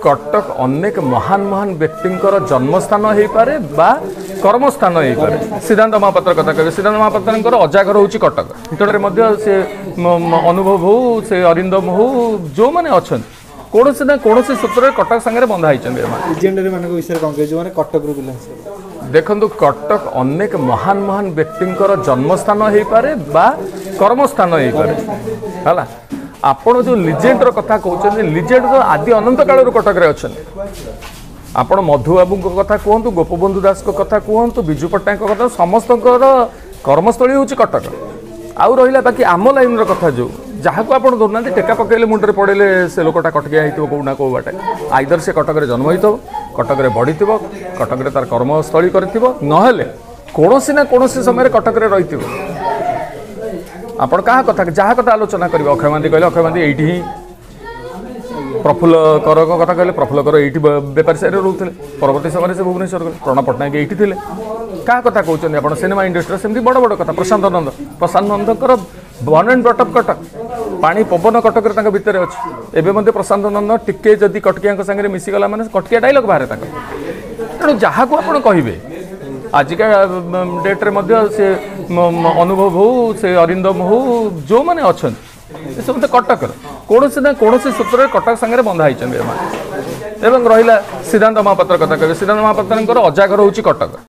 कटक अनेक महान महान व्यक्तिंकर जन्मस्थान हो पारे बा कर्मस्थान हो पारे। सिद्धांत महापात्र कथा कहे, सिद्धांत महापात्र अजाघर हूँ कटक निकट से अनुभव हो से अरिंदम हो जो मैंने अच्छा कौन ना कौन सूत्र कटक सांगे बंधा देखु कटक अनेक महान महान व्यक्तिंकर जन्मस्थान हो पारे बा कर्मस्थान हो पारे है। आपण जो लिजेंडर कथा कहते लिजेंड तो आदि अनंत काल कटक अच्छा आपण मधुबाबू कथा कहतु गोपबंधु दास कथा कहतु विजु पट्टनायक कथा समस्त कर्मस्थली हूँ कटक आउ रहा बाकी आम लाइन कथा जो जहाँ को आप धरना टेका पकड़े मुंडे पड़े से लोकटा कटकिया हो कौ ना कौ बाटे आइदर से कटक जन्म हो कटक बढ़ी कटक तार कर्मस्थली कर कौन ना कौन समय कटक रही आपण क्या कथा जहाँ कथा आलोचना करेंगे अक्षय महांती कहले अक्षय महांती ये प्रफुल्ल कर कथा कहले प्रफुल्ल कर ये बेपारी साइड रोते परवर्ती समय से भुवनेश्वर गले प्रणव पट्टनायक ये थे क्या कथा कहते आप सिनेमा इंडस्ट्री सेमती बड़ बड़ कथा प्रशांत नंदकर born and brought up Cuttack पानी पवन कटक भितर अच्छे एवं प्रशांत नंद टिके जदि कटकिया सागर मिसीगला मैंने कटकिया डायलॉग बाहर तेणु जहाँ को आप कहे आजिका डेट्रे से अनुभव हो से अरिंदम हो जो मैंने अच्छा सब कटक कौन ना कौन सूत्र कटक सांगे बंधा रहा सिद्धांत महापात्र कथा कहे, सिद्धांत महापात्र अजाघर हूँ कटक।